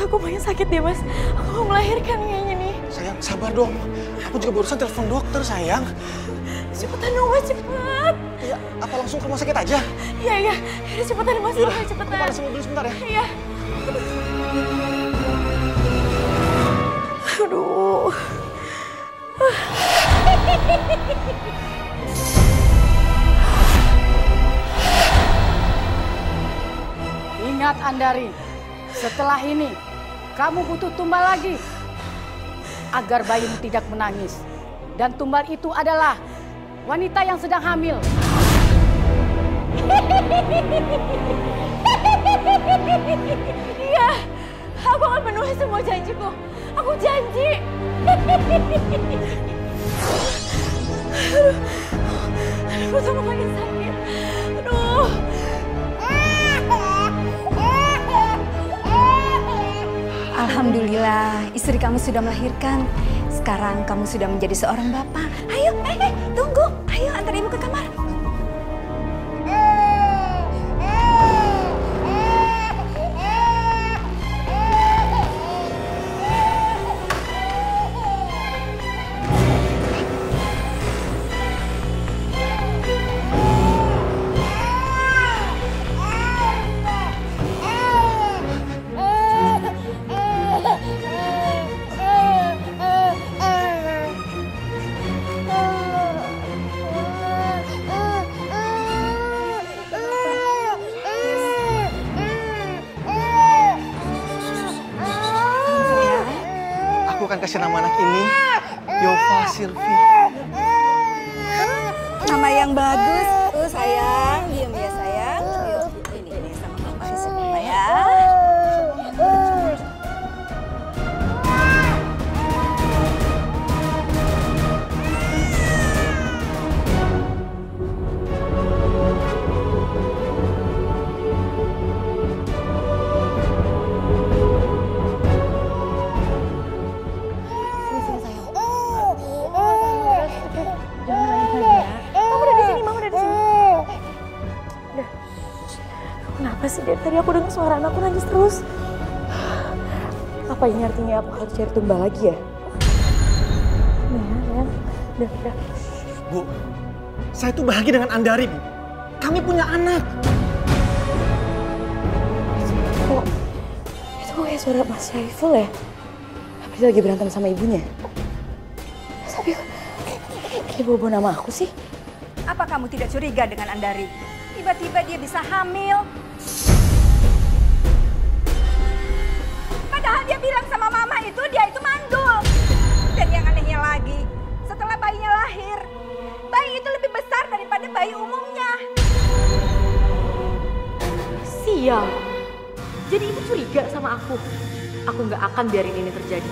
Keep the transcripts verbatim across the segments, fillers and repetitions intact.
Aku banyak sakit deh mas. Aku mau melahirkan kayaknya nih. Sayang, sabar dong. Aku juga barusan telepon dokter, sayang. Cepetan dong mas, cepet. Iya, apa langsung ke rumah sakit aja? Iya, iya. Yaudah cepetan mas, Yaudah, cepetan. aku panasin mobil sebentar ya. Iya. Aduh. Ingat Andari, setelah ini kamu butuh tumbal lagi agar bayimu tidak menangis. Dan tumbal itu adalah wanita yang sedang hamil. Iya, aku akan penuhi semua janjiku. Aku janji. Aduh, aduh, perut makin sakit. Aduh. Alhamdulillah, istri kamu sudah melahirkan. Sekarang kamu sudah menjadi seorang bapak. Ayo, eh, eh, tunggu. Ayo, antar ibu ke kamar. Aku akan kasih nama anak ini Yova Silvi. Nama yang bagus. Tuh sayang, diam ya sayang. Yuk, ini, ini sama mama di sini ya. Kenapa sih dari tadi aku dengar suara anakku nangis terus? Apa ini artinya aku harus cari tumbal lagi ya? Nah, ya, udah, udah. Bu, saya tuh bahagia dengan Andari, Bu. Kami punya anak. Kok, itu kok kayak suara Mas Syaiful ya? Apa dia lagi berantem sama ibunya? Tapi kayak bawa nama aku sih? Apa kamu tidak curiga dengan Andari? Tiba-tiba dia bisa hamil. Padahal dia bilang sama mama itu dia itu mandul. Dan yang anehnya lagi, setelah bayinya lahir, bayi itu lebih besar daripada bayi umumnya. Sial. Jadi ibu curiga sama aku. Aku nggak akan biarin ini terjadi.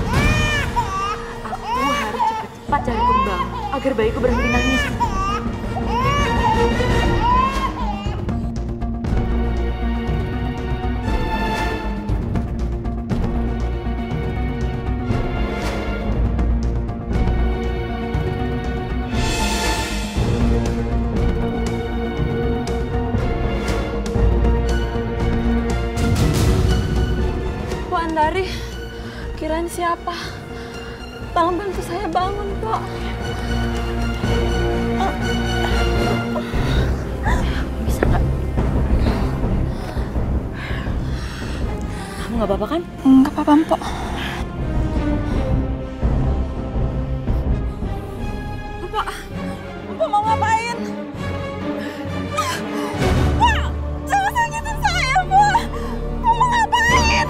Aku harus cepat-cepat cari tumbal agar bayiku berhenti nangis. Andari, kirain siapa? Tolong bantu saya bangun, Pak. Bisa nggak? Kamu nggak apa-apa kan? Nggak apa-apa, Mpok. Mpok, Mpok mau ngapain? Mpok, jangan sakitin saya, Mpok. Mpok mau ngapain?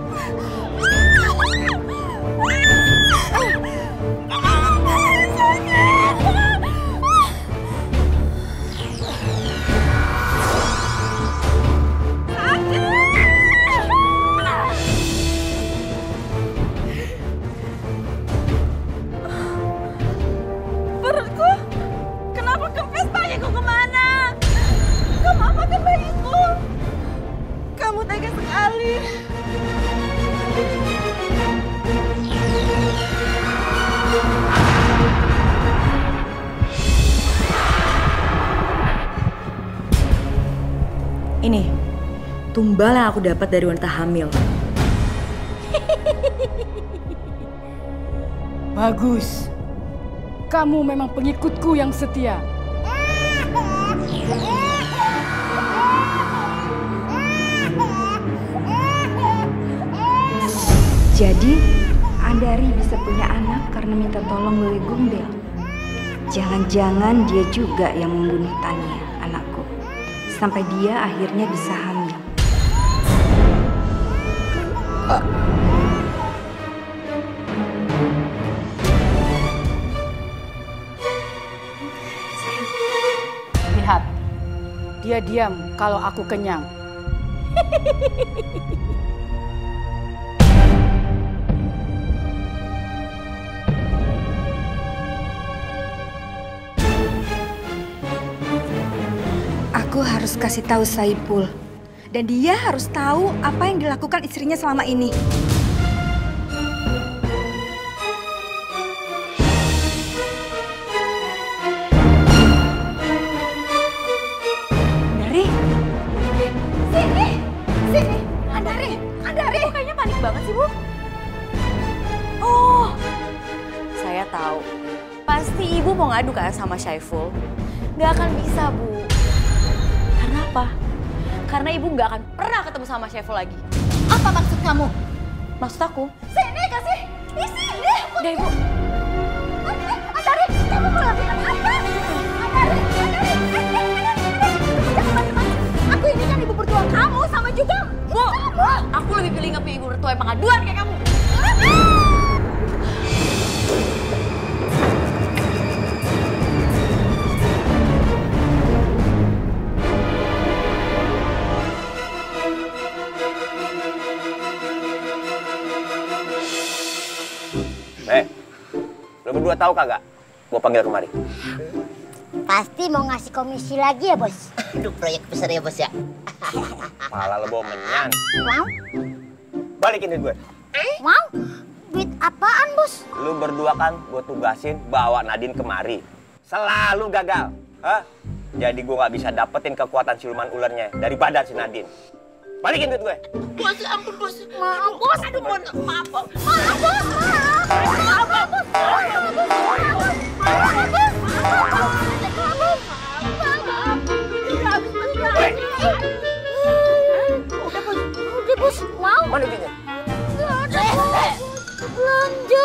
Perutku, kenapa kempes bayiku kemana? Kamu apakan bayiku? Kamu tega sekali. Ini tumbal yang aku dapat dari wanita hamil. Bagus. Kamu memang pengikutku yang setia. Jadi, Andari bisa punya anak karena minta tolong Wewe Gombel. Jangan-jangan dia juga yang membunuh Tania, anakku. Sampai dia akhirnya bisa hamil. Ah. Lihat, dia diam kalau aku kenyang. Aku harus kasih tahu Saipul. Dan dia harus tahu apa yang dilakukan istrinya selama ini. Andari? Sini! Sini! Andari! Andari! Kok kayaknya panik banget sih, Bu? Oh, saya tahu. Pasti Ibu mau ngadu kan sama Syaiful. Nggak akan bisa, Bu. Karena apa? Karena Ibu nggak akan pernah ketemu sama Syaiful lagi. Apa maksud kamu? Maksud aku? Sini, kasih! Ih, sini! Udah, Ibu. Andari, kamu melakukan apa? Andari, Andari, Andari, Andari, jangan macam-macam. Aku ini kan ibu mertua kamu sama juga. Bu, aku lebih pilih ngepi ibu mertua yang pengaduan kayak kamu. Eh, lo berdua tahu kagak? Gua panggil kemari. Pasti mau ngasih komisi lagi ya, Bos? Aduh, proyek besar ya, Bos ya. Malah lo bawa menyan. Mau? Balikin duit gue. Mau? Duit apaan, Bos? Lu berdua kan gue tugasin bawa Nadine kemari. Selalu gagal. Hah? Jadi gue nggak bisa dapetin kekuatan siluman ularnya dari badan si Nadine. Balikin duit gue. Bos, ampun, Bos. Maaf, Bos. Aduh, mohon maaf, Bos. Maaf, Bos. Maaf, Bos. Udah, Bos. Mau? Mana duitnya? Nggak ada, Bos. Belanja.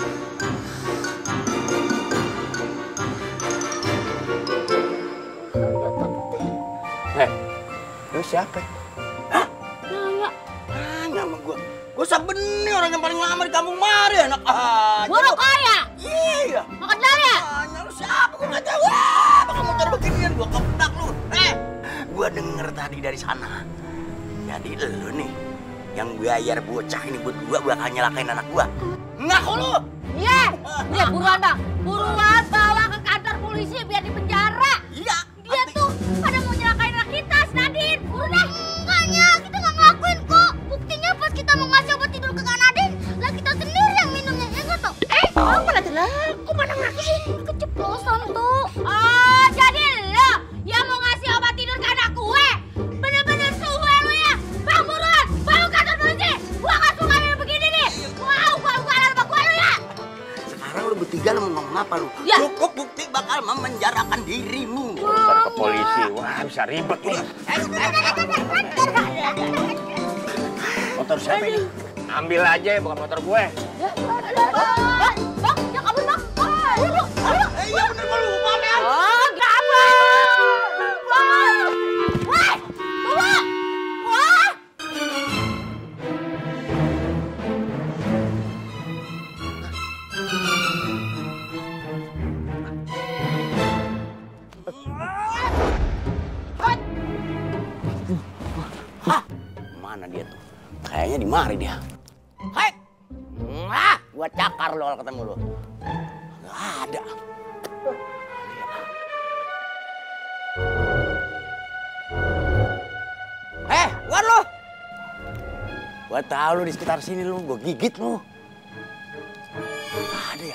Eh, lu siapa? Nanya sama gua. Gua sabeni orang yang paling lama di kampung mari, enak aja. Buruk kaya. Iya. Makan laya. Nanya lu siapa? Gua nggak tahu. Apa kamu cari beginian? Gua kepedak lu. Eh, gua denger tadi dari sana. Jadi lu nih yang bayar bocah ini buat gua bakal nyelakain anak gua. Ngaku lu. Iya. Iya, buruan, Bang. Buruan bawa ke kantor polisi biar dipenjara. Iya. Dia tuh pada mau nyelakain anak kita, Nadine. Buru deh. Enggaknya, kita nggak ngelakuin kok. Buktinya pas kita mau ngasih obat tidur ke Kak Nadine, lah kita sendiri yang minumnya. Ya nggak tau? Eh, oh, mana jelas? Kok mana ngaku sih? Keceplosan tuh. Oh, jadi lo yang mau ngasih obat tidur ke anak gue? Bener-bener suwe lo ya. Bang, buruan. Bawa ke kantor polisi. Gua nggak suka yang begini nih. Mau gua ugalan sama gue lo ya. Sekarang lu bertiga lu mau ngomong apa lu? Ya. Cukup bukti bakal memenjarakan dirimu. Urusan ke polisi. Wah, bisa ribet nih. Motor siapa ini? Ambil aja, bukan motor gue. Bang, yang kabur, Bang. Ayo, ayo. Eh, iya bener gua lupa, men. Oh, kabur. Wah. Wah. Wah. Wah. Mana dia tuh? Kayaknya di mari dia. Hai! Wah, gua cakar lo kalau ketemu lo. Gak ada. Eh, keluar lo! Gua tahu lo di sekitar sini lo, gua gigit lo. Gak ada ya?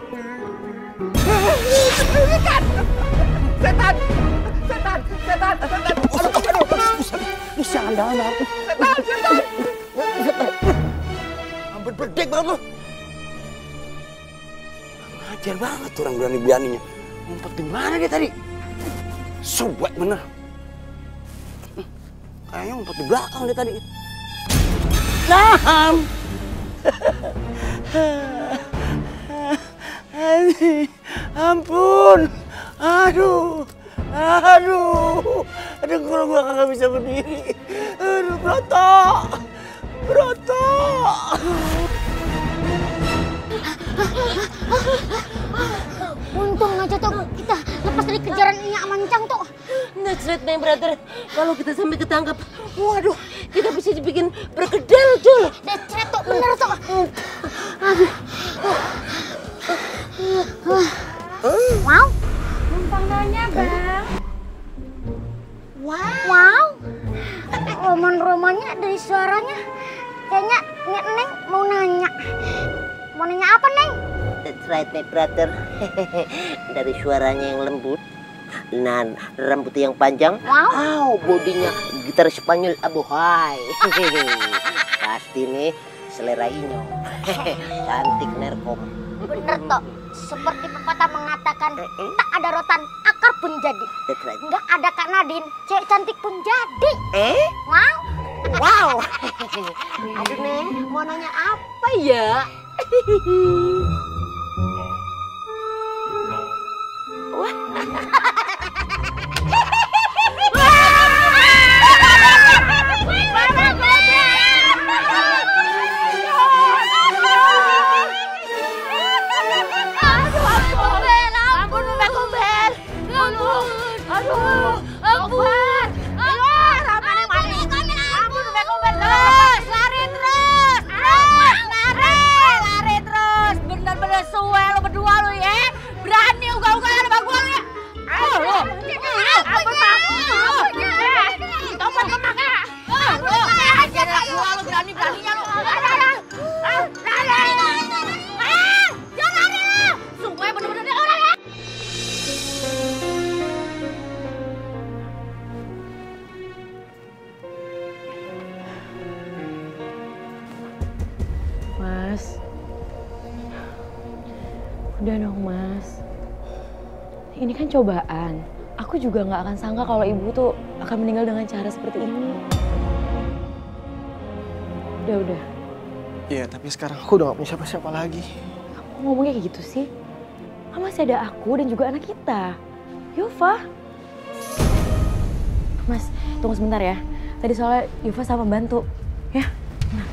Setan! Setan! Setan! Jangan, jangan, jangan. Setan, setan. Ampun bedek banget lu. Ngajar banget tuh orang berani-beraninya. Ngumpet di mana dia tadi? Sobat bener. Kayaknya ngumpet di belakang dia tadi. Nah. Ampun. Aduh. Aduh. Aduh, kalau gua kagak bisa berdiri. Aduh, Broto. Broto. Untung aja tuh kita lepas dari kejaran Nyak Mancang tuh. That's right, my brother. Kalau kita sampai ketangkap, waduh, kita bisa dibikin berkedel, Jul. That's right tuh, bener tuh. Aduh. Wow. Numpang nanya, Bang. Wow. Wow. Roman-romannya dari suaranya. Kayaknya Nyak Neng mau nanya. Mau nanya apa, Neng? That's right, my brother. Dari suaranya yang lembut, nah rambutnya yang panjang, wow, wow, bodinya gitar Spanyol abuhay. Pasti nih selera Inyo. Cantik nerkom. Bener toh, seperti pepatah mengatakan, tak ada rotan akar pun jadi. That's right. Nggak ada Kak Nadine, cewek cantik pun jadi. Eh? Wow. Wow. Aduh Neng, mau nanya apa ya? Mas, udah dong Mas. Ini kan cobaan. Aku juga nggak akan sangka kalau ibu tuh akan meninggal dengan cara seperti ini. Udah, udah. Iya, tapi sekarang aku udah gak punya siapa-siapa lagi. Kamu ngomongnya kayak gitu sih? Kan masih ada aku dan juga anak kita, Yova. Mas, tunggu sebentar ya. Tadi soalnya Yova sama bantu, ya. Nah.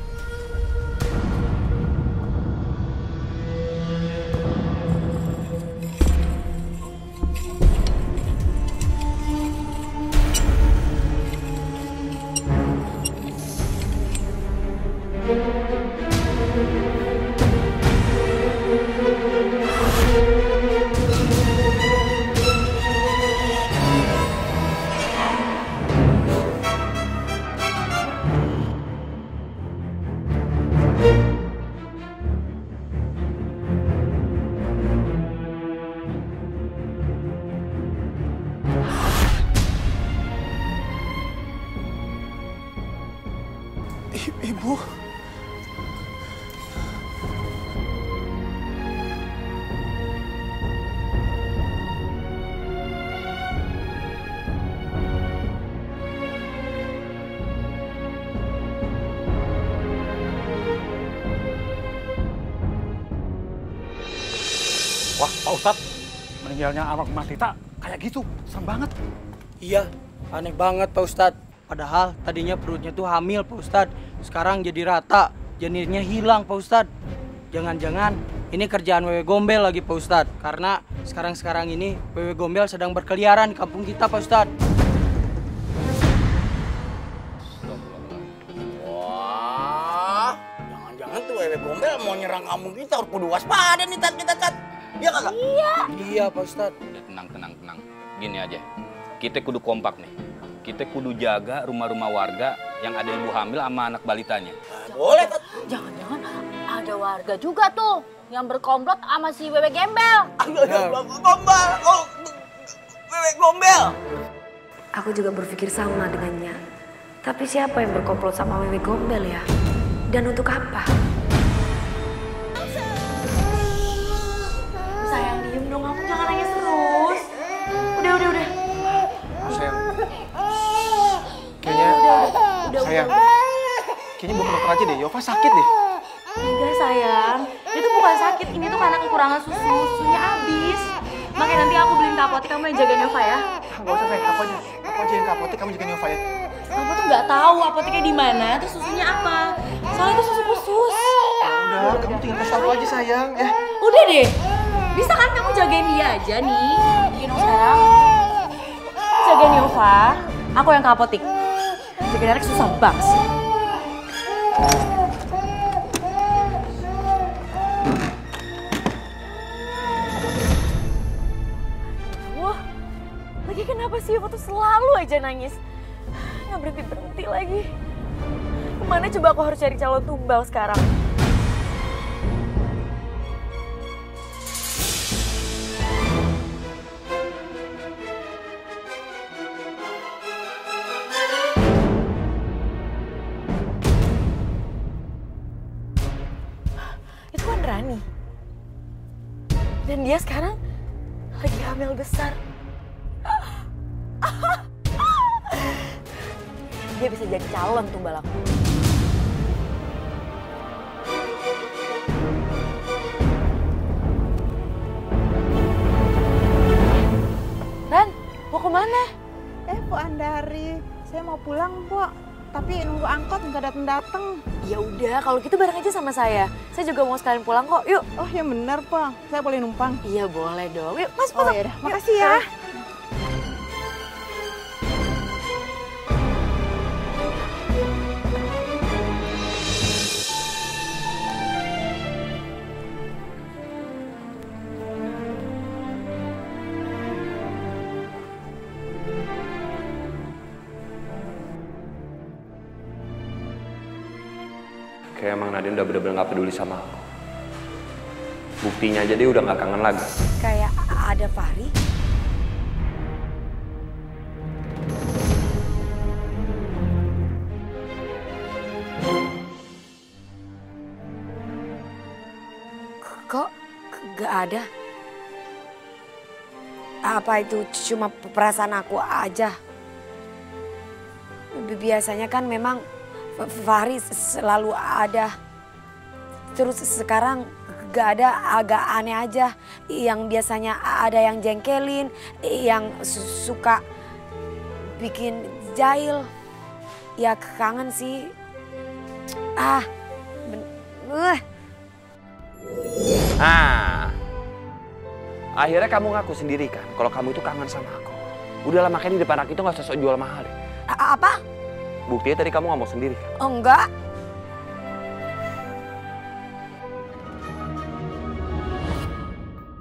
Ibu. Wah, Pak Ustadz, meninggalnya almarhumah Tita kayak gitu, serem banget. Iya, aneh banget Pak Ustadz. Padahal tadinya perutnya tuh hamil Pak Ustadz. Sekarang jadi rata, janinnya hilang Pak Ustadz. Jangan-jangan ini kerjaan wewe gombel lagi Pak Ustadz. Karena sekarang-sekarang ini wewe gombel sedang berkeliaran di kampung kita Pak Ustadz. Wah, jangan-jangan tuh wewe gombel mau nyerang kampung kita, harus kudu waspada nih Tat, kita Tat. Iya kagak? Iya. Iya Pak Ustadz. Tenang, tenang, tenang. Gini aja, kita kudu kompak nih. Kita kudu jaga rumah-rumah warga yang ada ibu hamil sama anak balitanya. Boleh, Tat. Jangan-jangan ada warga juga tuh yang berkomplot sama si Wewe Gembel. Gombal, oh, wewe gombel. Aku juga berpikir sama dengannya. Tapi siapa yang berkomplot sama Wewe Gombel ya? Dan untuk apa? Sayang, diem dong, kamu jangan nangis terus. Udah, udah, udah. Sayang. Kayaknya, udah, udah, sayang. udah. Kayaknya bawa ke dokter aja deh, Yova sakit deh. Enggak sayang, itu bukan sakit, ini tuh karena kekurangan susu, susunya habis. Makanya nanti aku beliin ke apotek, kamu yang jagain Yova ya. Gak usah sayang, aku aja. Aku aja yang ke apotek, kamu jagain Yova ya. Kamu tuh nggak tahu apoteknya di mana, terus susunya apa. Soalnya itu susu khusus. Udah, kamu tinggal kasih tahu aja sayang, ya. Udah deh, bisa kan kamu jagain dia aja nih. Gini sekarang, jagain Yova, aku yang ke apotek. Jagain anak susah banget sih. Wah, lagi kenapa sih Yova tuh selalu aja nangis? Nggak berhenti-berhenti lagi. Kemana coba aku harus cari calon tumbal sekarang? Itu kan Rani. Dan dia sekarang lagi hamil besar. Dia bisa jadi calon tumbal aku. Ran, mau kemana? Eh, Bu Andari, saya mau pulang, Bu. Tapi nunggu angkot nggak dateng-dateng. Ya udah, kalau gitu bareng aja sama saya. Saya juga mau sekalian pulang kok. Yuk. Oh, ya bener, Pak. Saya boleh numpang? Iya, boleh dong. Yuk, masuk, oh, masuk. Yaudah, makasih ya. Kayak emang Nadine udah bener-bener gak peduli sama aku. Buktinya aja dia udah gak kangen lagi. Kayak ada Fahri. Kok gak ada? Apa itu cuma perasaan aku aja? Biasanya kan memang Fahri selalu ada. Terus sekarang gak ada, agak aneh aja. Yang biasanya ada yang jengkelin, yang suka bikin jahil. Ya kangen sih. Ah, uh. Nah, akhirnya kamu ngaku sendiri kan kalau kamu itu kangen sama aku. Udahlah, makanya di depan aku itu gak usah sok jual mahal deh. Apa? Buktinya tadi kamu ngomong sendiri kan? Oh enggak.